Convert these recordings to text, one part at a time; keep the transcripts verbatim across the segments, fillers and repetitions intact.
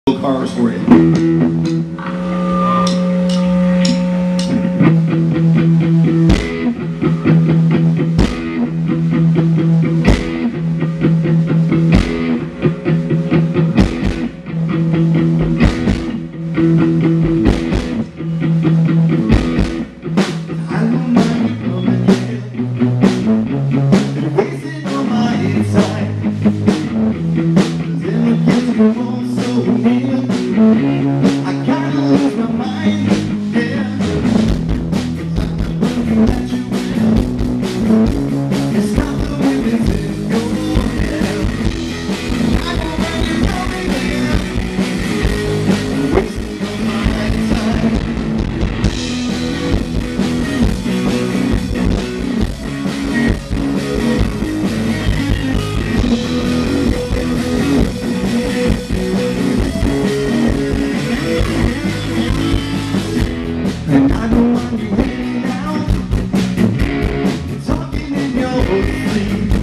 cars for you. I kinda lose my mind, yeah. That you will. It's not the way that it goes, yeah. I know where you're going, yeah. Wasting all my time. And I don't want you hanging out, talking in your sleep.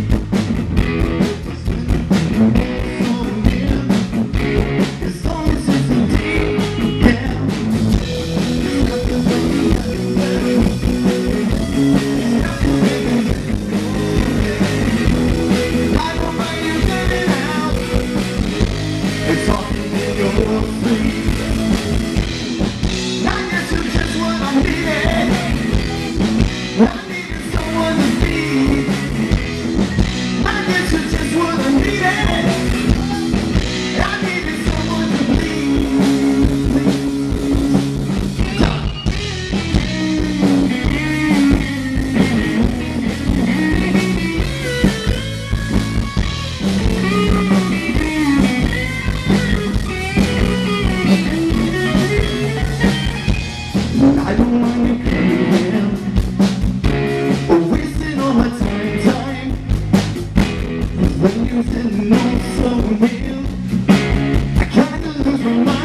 So near, as long as it's indeed, yeah. It's not the way you have it better. It's not the way you have it better. I don't mind you hanging out, and talking in your sleep. I needed someone to see. I guess you're just what I needed. I needed someone to please, please. I don't mind you coming in, wasting all my time, time. When you said no so near, I kinda lose my mind.